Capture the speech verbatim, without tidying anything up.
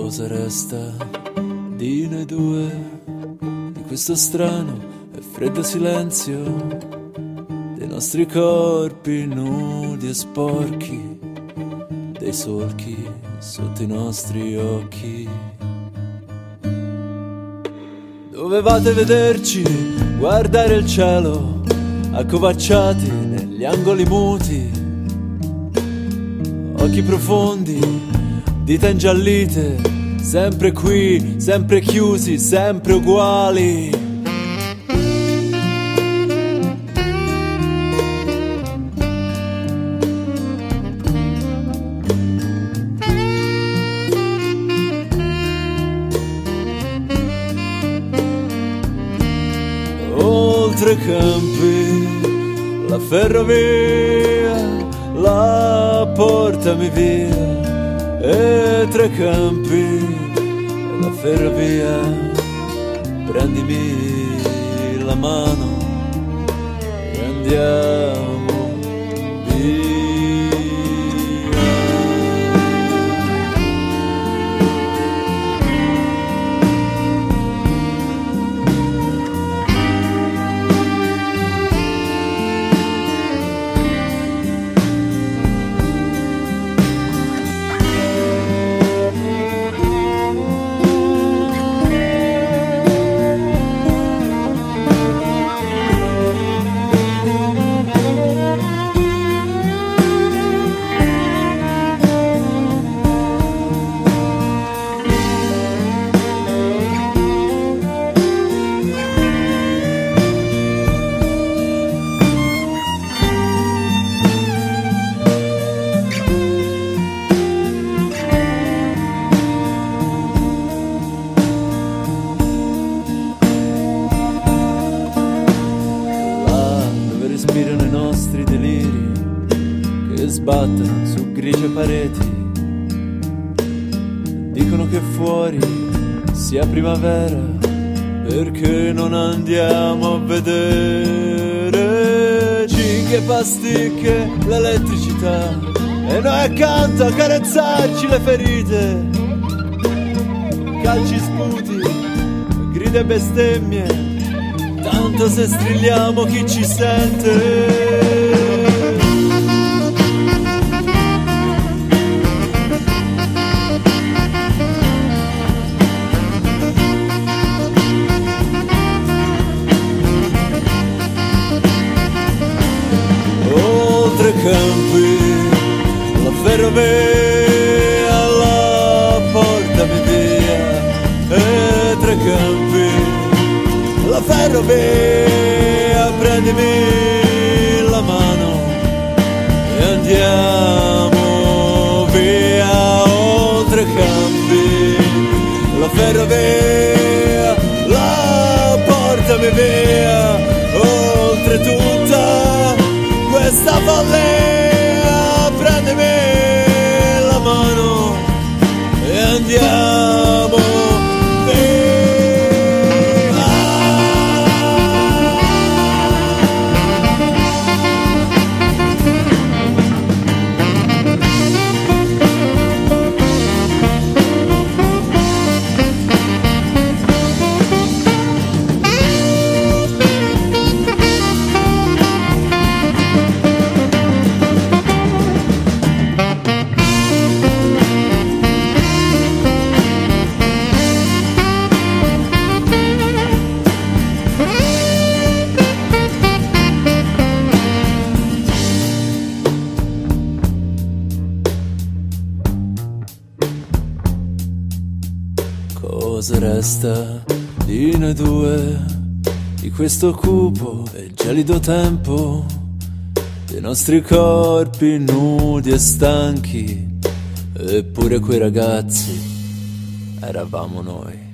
Cosa resta di noi due, di questo strano e freddo silenzio, dei nostri corpi nudi e sporchi, dei solchi sotto i nostri occhi. Dovevate vederci, guardare il cielo, accovacciati negli angoli muti, occhi profondi, dita ingiallite, sempre qui, sempre chiusi, sempre uguali. Oltre campi, la ferrovia, la portami via. E tre campi, la ferrovia, prendimi la mano e andiamo via. Respirano i nostri deliri che sbattono su grigie pareti. Dicono che fuori sia primavera, perché non andiamo a vedere cinghe, pasticche, l'elettricità, e noi accanto a carezzarci le ferite. Calci, sputi, grida e bestemmie, tanto se strilliamo chi ci sente. Oltre campi, la ferrovia, la portami via. E tre campi, la ferrovia, prendimi la mano e andiamo via. Oltre campi, la ferrovia, la portami via. Oltre tutta questa follia, prendimi la mano e andiamo via. Cosa resta di noi due, di questo cupo e gelido tempo, dei nostri corpi nudi e stanchi, eppure quei ragazzi eravamo noi.